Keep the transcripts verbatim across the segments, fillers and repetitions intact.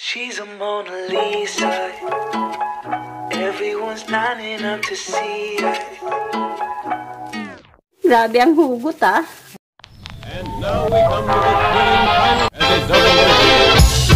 She's a Mona Lisa. Everyone's lining up to see her. Grabe ang hugot, ah. And now we come to the thrilling final as a double victory.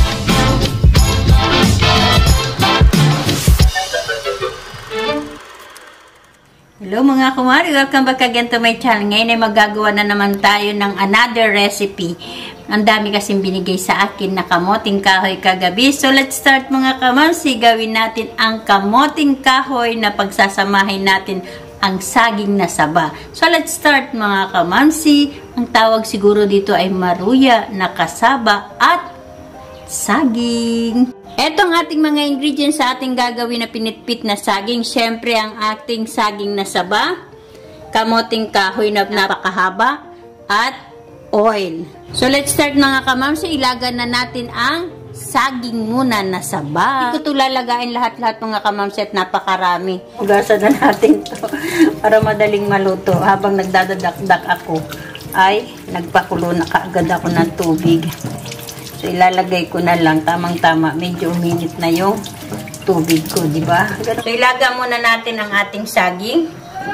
Hello mga kumari, welcome back again to my channel. Ngayon ay magagawa na naman tayo ng another recipe. Ang dami kasing binigay sa akin na kamoting kahoy kagabi. So let's start mga kamamsi. Gawin natin ang kamoting kahoy na pagsasamahin natin ang saging na saba. So let's start mga kamamsi. Ang tawag siguro dito ay maruya na kasaba at saging. Ito ang ating mga ingredients sa ating gagawin na pinitpit na saging. Siyempre, ang ating saging na saba, kamoting kahoy na napakahaba, at oil. So, let's start mga kamamsi. Ilagan na natin ang saging muna na saba. Hindi ko ito lalagain lahat-lahat mga kamamsi at napakarami. Ugasan na natin to para madaling maluto. Habang nagdadadakdak ako, ay nagpakulo na kaagad ako ng tubig. So, ilalagay ko na lang, tamang-tama, medyo uminit na yung tubig ko, di ba? So, ilaga muna natin ang ating saging.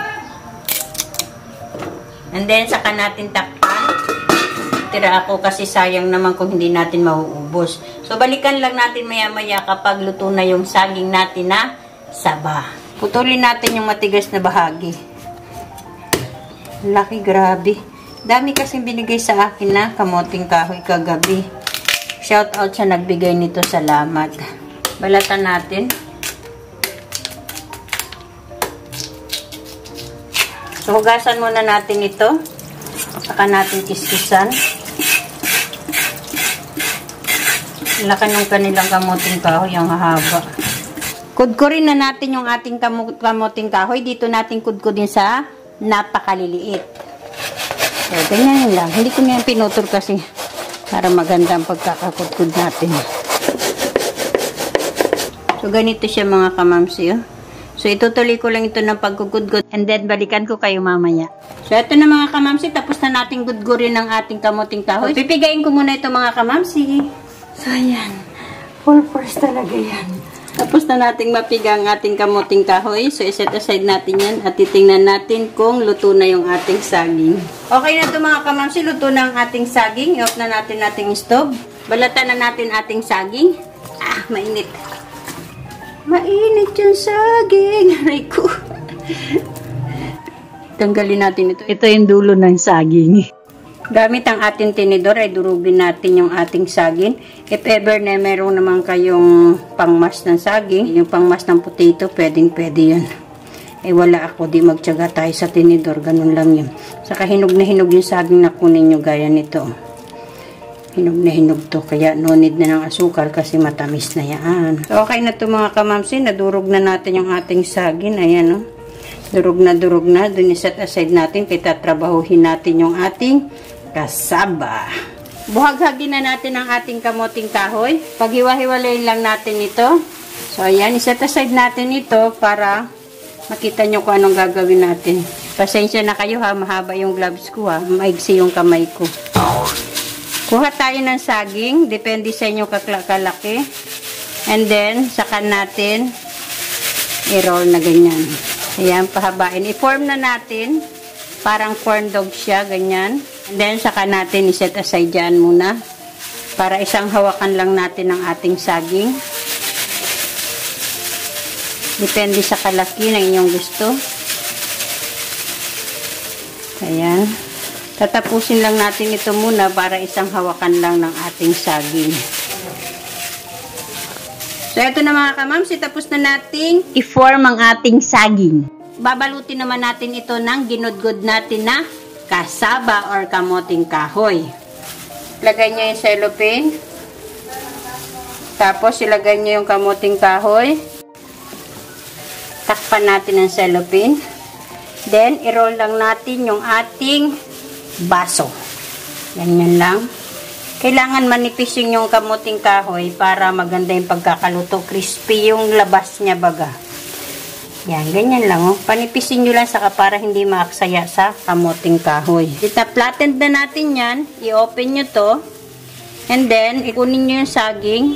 And then, saka natin takpan. Tira ako kasi sayang naman kung hindi natin mauubos. So, balikan lang natin maya-maya kapag luto na yung saging natin na saba. Putulin natin yung matigas na bahagi. Laki, grabe. Dami kasing binigay sa akin na kamoting kahoy kagabi. Shout out sa nagbigay nito, salamat. Balatan natin. So, hugasan muna natin ito. Saka natin kiskisan. Laki ng kanilang kamoting kahoy, ang hahaba. Kudkurin na natin yung ating kamoting kahoy. Dito natin kudkurin sa napakaliliit. So, ganyan lang. Hindi ko na yung pinutol kasi para maganda ang pagkakakudkud natin. So, ganito siya mga kamamsi. Oh. So, itutuloy ko lang ito ng pagkukudkud and then balikan ko kayo mamaya. So, ito na mga kamamsi. Tapos na natin gudgurin ng ating kamoting kahoy. So, pipigayin ko muna ito mga kamamsi. So, ayan. Full force talaga yan. Tapos na nating mapiga ang ating kamoting kahoy. So, iset aside natin yan at titingnan natin kung luto na yung ating saging. Okay na ito mga kamamsi. Luto na ang ating saging. I-off na natin ating stove. Balatan na natin ating saging. Ah, mainit. Mainit yung saging. Aray ko. Tanggalin natin ito. Ito yung dulo ng saging. Gamit ang ating tinidor ay durugin natin yung ating saging. If ever na meron naman kayong pangmas ng saging, yung pangmas ng potato, pwedeng pwede yun. Eh wala ako, di magtyaga tayo sa tinidor, ganun lang yun. Saka hinog na hinog yung saging na kunin nyo gaya nito. Hinog na hinog to, kaya no need na ng asukal kasi matamis na yan. So, okay na to mga kamamsi, nadurog na natin yung ating saging, ayan o. Durog na durog na, dun iset aside natin, kaya tatrabahuhin natin yung ating kasaba. Buhaghagin na natin ang ating kamoting kahoy. Paghiwa-hiwalayin lang natin ito. So, ayan, iset aside natin ito para makita nyo kung anong gagawin natin. Pasensya na kayo ha, mahaba yung gloves ko ha, maigsi yung kamay ko. Kuha tayo ng saging, depende sa inyong kalaki. And then, saka natin i-roll na ganyan. Ayan, pahabain. I-form na natin. Parang corn dog siya, ganyan. And then, saka natin iset aside dyan muna. Para isang hawakan lang natin ang ating saging. Depende sa kalaki na inyong gusto. Ayan. Tatapusin lang natin ito muna para isang hawakan lang ng ating saging. So, ito na mga kamamsi. Tapos na nating i-form ang ating saging. Babalutin naman natin ito ng ginudgod natin na kasaba or kamoting kahoy. Lagay nyo yung cellophane. Tapos, ilagay nyo yung kamoting kahoy. Takpan natin ang cellophane. Then, i-roll lang natin yung ating baso. Ganyan lang. Kailangan manipis yung kamuting kahoy para maganda yung pagkakaluto. Crispy yung labas niya baga. Yan, ganyan lang. Oh. Panipisin nyo lang saka para hindi maaksaya sa kamuting kahoy. Ita-flattened na natin yan. I-open nyo to. And then, ikunin nyo yung saging.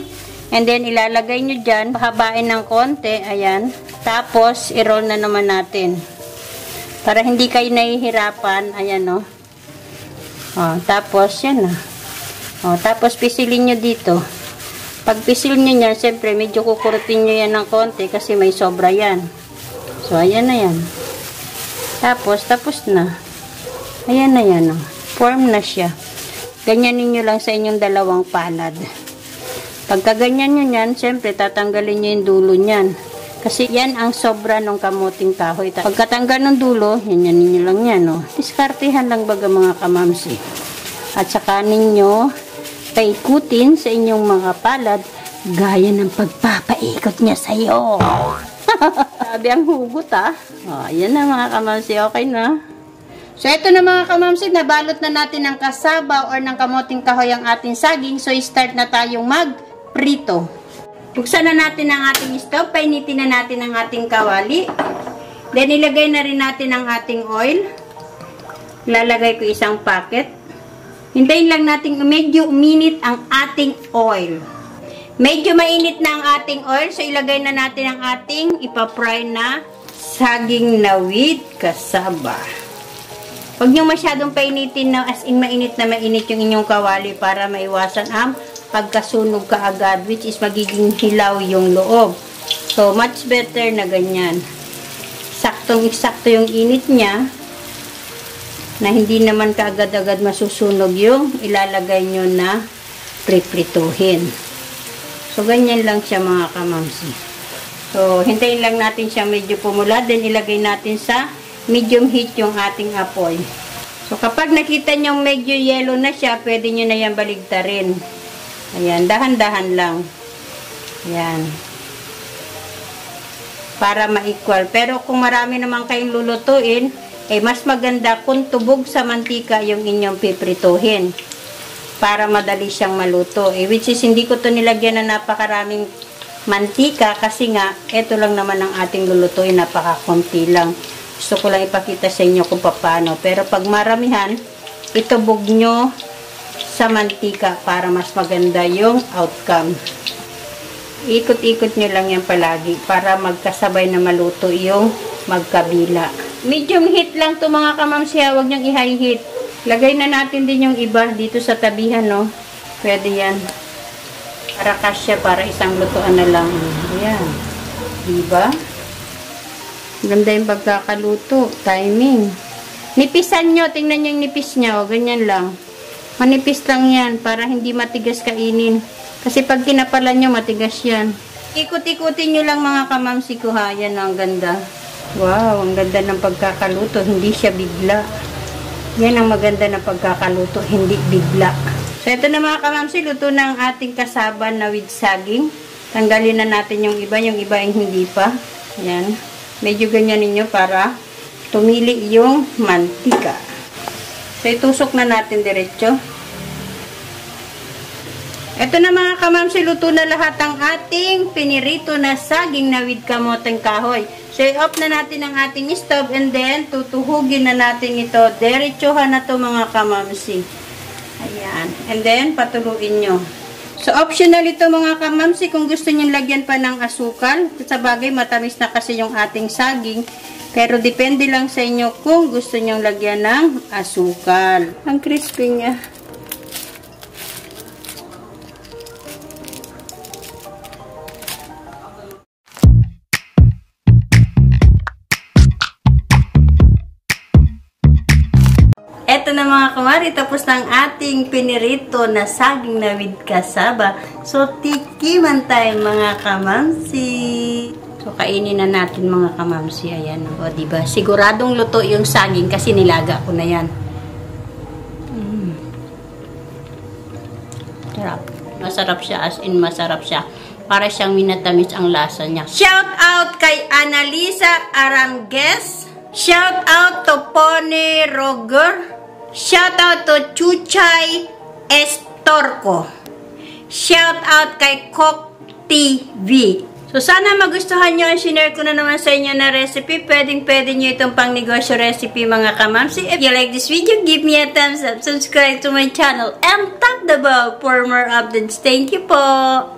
And then, ilalagay nyo dyan. Pahabain ng konti. Ayan. Tapos, i-roll na naman natin. Para hindi kayo nahihirapan. Ayan, o. Oh. Oh, tapos, yan na. Oh, tapos, pisilin nyo dito. Pag pisil nyo yan, siyempre, medyo kukurutin nyo yan ng konti kasi may sobra yan. So, ayan na yan. Tapos, tapos na. Ayan na yan, o. Form na siya. Ganyanin nyo lang sa inyong dalawang palad. Pagka ganyan nyo yan, siyempre, tatanggalin nyo yung dulo nyan. Kasi yan ang sobra ng kamuting kahoy. Pagkatanggal ng dulo, yan yan ninyo lang yan. Oh. Diskartehan lang baga mga kamamsi. At saka ninyo paikutin sa inyong mga palad gaya ng pagpapaikot niya sa'yo. Sabi ang hugot ah. Oh, yan na mga kamamsi. Okay na. So, ito na mga kamamsi. Nabalot na natin ng kasaba or ng kamuting kahoy ang ating saging. So, start na tayong mag-prito. Buksan na natin ang ating stove. Painitin na natin ang ating kawali. Then, ilagay na rin natin ang ating oil. Lalagay ko isang packet. Hintayin lang natin medyo uminit ang ating oil. Medyo mainit na ang ating oil. So, ilagay na natin ang ating ipapry na saging na with kasaba. Huwag nyo masyadong painitin na as in mainit na mainit yung inyong kawali para maiwasan ang pagkasunog ka agad, which is magiging hilaw yung loob. So, much better na ganyan. Saktong-sakto yung init niya na hindi naman kaagad-agad masusunog yung ilalagay nyo na priprituhin. So, ganyan lang siya mga kamamsi. So, hintayin lang natin siya medyo pumula, then ilagay natin sa medium heat yung ating apoy. So, kapag nakita nyo medyo yellow na siya, pwede nyo na yan baligtarin. Ayan, dahan-dahan lang. Ayan. Para ma-equal. Pero kung marami naman kayong lulutuin, eh mas maganda kung tubog sa mantika yung inyong piprituhin. Para madali siyang maluto. Eh, which is, hindi ko to nilagyan na napakaraming mantika kasi nga, eto lang naman ang ating lulutuin. Napakakunti lang. Gusto ko lang ipakita sa inyo kung paano. Pero pag maramihan, itubog nyo sa mantika para mas maganda yung outcome. Ikot-ikot nyo lang yan palagi para magkasabay na maluto yung magkabila. Medium heat lang to mga kamamsi, huwag nyong i-high heat. Lagay na natin din yung iba dito sa tabihan, no? Pwede yan. Para kasya, para isang lutuan na lang. Ayan. Diba? Ganda yung pagkakaluto. Timing. Nipisan nyo. Tingnan nyo yung nipis nyo. Ganyan lang. Manipis lang yan para hindi matigas kainin. Kasi pag kinapalan nyo, matigas yan. Ikot-ikutin nyo lang mga kamamsi ko ha. Yan ang ganda. Wow, ang ganda ng pagkakaluto. Hindi siya bigla. Yan ang maganda ng pagkakaluto. Hindi bigla. So, ito na mga kamamsi. Luto na ang ating kasaba na with saging. Tanggalin na natin yung iba. Yung iba yung hindi pa. Yan. Medyo ganyan ninyo para tumili yung mantika. So, itusok na natin diretso. Ito na mga kamamsi, luto na lahat ang ating pinirito na saging na with kamoteng kahoy. So, i-off na natin ang ating stove and then tutuhugin na natin ito. Diretsohan na to mga kamamsi. Ayan. And then, patuluin nyo. So, optional ito mga kamamsi kung gusto nyo lagyan pa ng asukal. Sa bagay, matamis na kasi yung ating saging. Pero depende lang sa inyo kung gusto nyong lagyan ng asukal. Ang crispy niya. Eto na mga kumari, tapos na ang ating pinirito na saging na with kasaba. So, tikiman tayo mga kamamsi. So, kainin na natin mga kamamsi. Ayan. O, diba? Siguradong luto yung saging kasi nilaga ko na yan. Mm. Sarap. Masarap siya. As in, masarap siya. Para siyang minatamis ang lasa niya. Shout out kay Annalisa Arangues. Shout out to Pony Roger. Shout out to Chuchay Estorco. Shout out kay Cook T V. So, sana magustuhan nyo ang sinare ko na naman sa inyo na recipe. Pwedeng-pwede nyo itong pang negosyo recipe mga kamamsi. If you like this video, give me a thumbs up. Subscribe to my channel and tap the bell for more updates. Thank you po!